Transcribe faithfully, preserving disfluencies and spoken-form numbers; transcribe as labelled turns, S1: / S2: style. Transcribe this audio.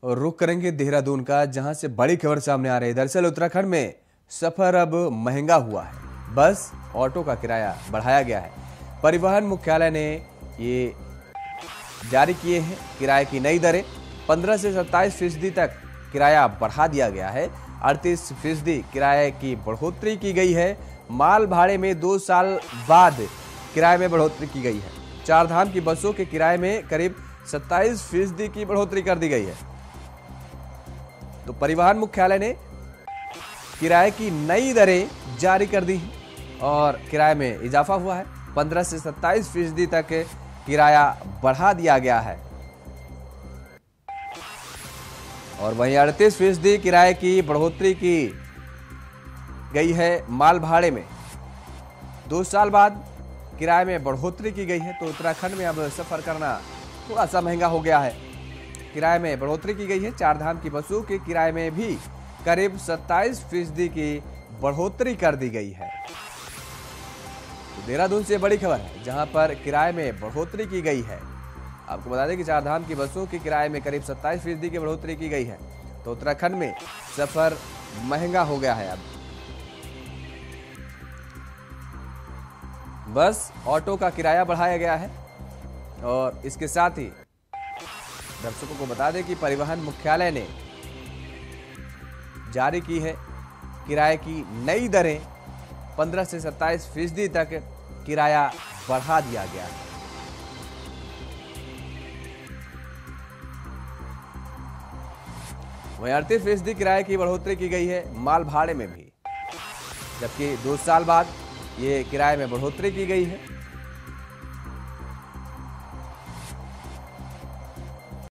S1: रुख करेंगे देहरादून का, जहां से बड़ी खबर सामने आ रही है। दरअसल उत्तराखंड में सफर अब महंगा हुआ है। बस ऑटो का किराया बढ़ाया गया है। परिवहन मुख्यालय ने ये जारी किए हैं किराए की नई दरें। पंद्रह से सत्ताईस फीसदी तक किराया बढ़ा दिया गया है। अड़तीस फीसदी किराए की बढ़ोतरी की गई है। माल भाड़े में दो साल बाद किराए में बढ़ोतरी की गई है। चार धाम की बसों के किराए में करीब सत्ताईस फीसदी की बढ़ोतरी कर दी गई है। तो परिवहन मुख्यालय ने किराए की नई दरें जारी कर दी हैं और किराए में इजाफा हुआ है। पंद्रह से सत्ताईस फीसदी तक किराया बढ़ा दिया गया है और वहीं अड़तीस फीसदी किराए की बढ़ोतरी की गई है। माल भाड़े में दो साल बाद किराए में बढ़ोतरी की गई है। तो उत्तराखंड में अब सफर करना थोड़ा सा महंगा हो गया है। किराए में बढ़ोतरी की गई है। चार धाम की बसों के किराए में भी करीब सत्ताईस फीसदी की बढ़ोतरी कर दी गई है। तो देहरादून से बड़ी खबर है, जहां पर किराए में बढ़ोतरी की गई है। आपको बता दें कि चार धाम की बसों के किराए में करीब सत्ताईस फीसदी की बढ़ोतरी की गई है। तो उत्तराखंड में सफर महंगा हो गया है। अब बस ऑटो का किराया बढ़ाया गया है और इसके साथ ही दर्शकों को बता दें कि परिवहन मुख्यालय ने जारी की है किराए की नई दरें। पंद्रह से सत्ताईस फीसदी तक किराया बढ़ा दिया गया है। वहीं अड़तीस फीसदी किराए की बढ़ोतरी की गई है माल भाड़े में भी, जबकि दो साल बाद ये किराए में बढ़ोतरी की गई है।